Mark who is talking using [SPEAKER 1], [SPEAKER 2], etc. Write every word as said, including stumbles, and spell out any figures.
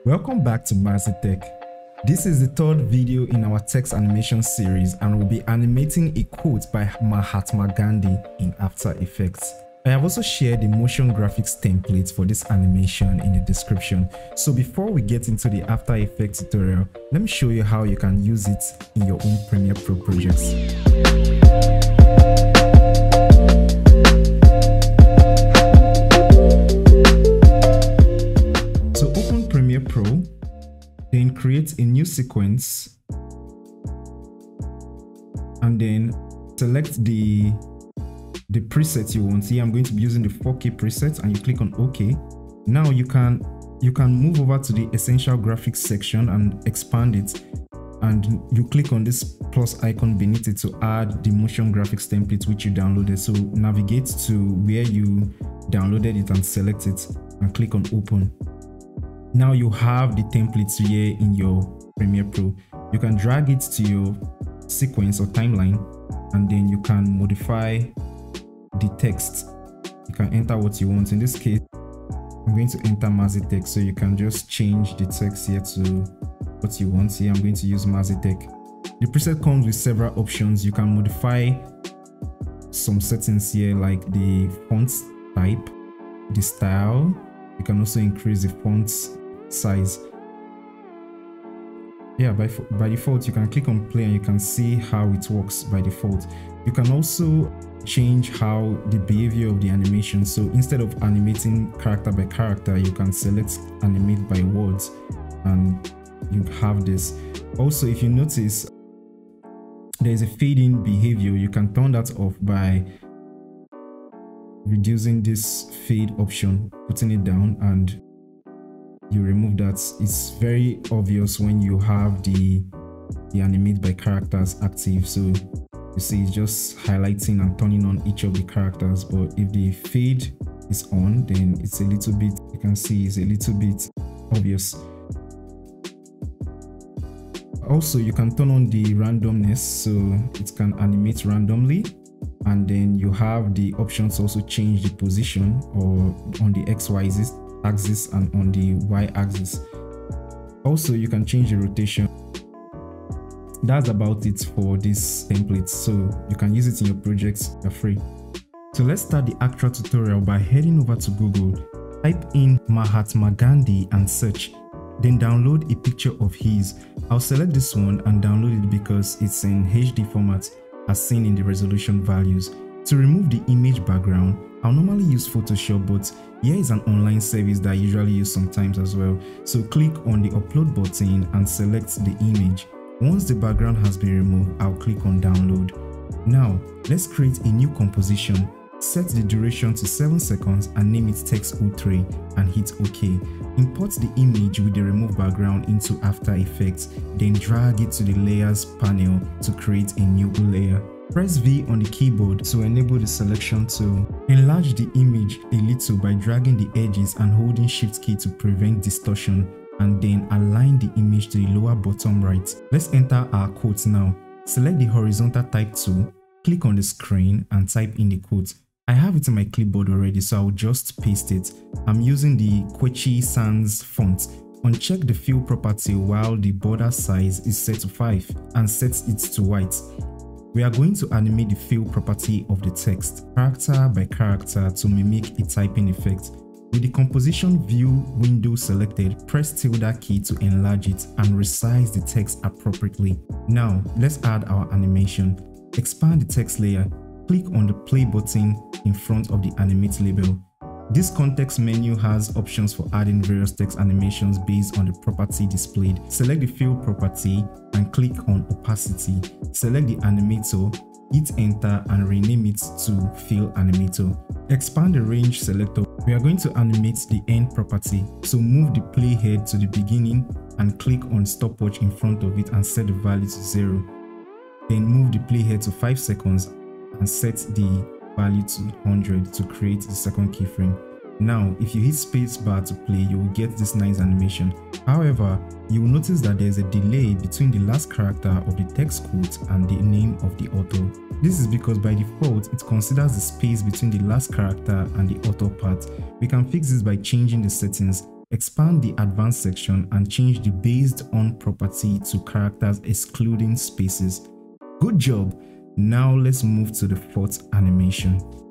[SPEAKER 1] Welcome back to M O G R T Tech. This is the third video in our text animation series, and we'll be animating a quote by Mahatma Gandhi in After Effects. I have also shared the motion graphics template for this animation in the description. So before we get into the After Effects tutorial, let me show you how you can use it in your own Premiere Pro projects. So open Premiere Pro, then create a new sequence, and then select the the preset you want. Here I'm going to be using the four K preset, and you click on OK. Now you can you can move over to the essential graphics section and expand it, and you click on this plus icon beneath it to add the motion graphics template which you downloaded. So navigate to where you downloaded it and select it and click on open. Now you have the templates here in your Premiere Pro. You can drag it to your sequence or timeline, and then you can modify the text. You can enter what you want. In this case, I'm going to enter M O G R T Tech, so you can just change the text here to what you want. Here I'm going to use M O G R T Tech. The preset comes with several options. You can modify some settings here, like the font type, the style. You can also increase the font size. Yeah, by, by default you can click on play and you can see how it works by default. You can also change how the behavior of the animation. So instead of animating character by character, you can select animate by words, and you have this. Also, if you notice, there is a fade in behavior. You can turn that off by reducing this fade option, putting it down, and you remove that. It's very obvious when you have the the animate by characters active. So you see it's just highlighting and turning on each of the characters, but if the fade is on, then it's a little bit, you can see it's a little bit obvious. Also, you can turn on the randomness, so it can animate randomly, and then you have the options to also change the position or on the X Y axis and on the Y axis. Also, you can change the rotation. That's about it for this template, so you can use it in your projects for free. So let's start the actual tutorial by heading over to Google, type in Mahatma Gandhi and search, then download a picture of his. I'll select this one and download it because it's in H D format as seen in the resolution values. To remove the image background, I'll normally use Photoshop, but here is an online service that I usually use sometimes as well. So click on the upload button and select the image. Once the background has been removed, I'll click on download. Now, let's create a new composition. Set the duration to seven seconds and name it Text zero three and hit OK. Import the image with the removed background into After Effects, then drag it to the layers panel to create a new layer. Press V on the keyboard to enable the selection tool. Enlarge the image a little by dragging the edges and holding Shift key to prevent distortion, and then align the image to the lower bottom right. Let's enter our quote now. Select the horizontal type tool, click on the screen and type in the quote. I have it in my clipboard already, so I'll just paste it. I'm using the Quechi Sans font. Uncheck the fill property while the border size is set to five and set it to white. We are going to animate the fill property of the text, character by character, to mimic a typing effect. With the composition view window selected, press tilde key to enlarge it and resize the text appropriately. Now, let's add our animation. Expand the text layer. Click on the play button in front of the animate label. This context menu has options for adding various text animations based on the property displayed. Select the fill property and click on opacity. Select the animator, hit enter and rename it to fill animator. Expand the range selector. We are going to animate the end property, so move the playhead to the beginning and click on stopwatch in front of it and set the value to zero. Then move the playhead to five seconds and set the value to one hundred to create the second keyframe. Now, if you hit space bar to play, you will get this nice animation. However, you will notice that there is a delay between the last character of the text quote and the name of the author. This is because by default, it considers the space between the last character and the author part. We can fix this by changing the settings. Expand the advanced section and change the based on property to characters excluding spaces. Good job. Now let's move to the fourth animation.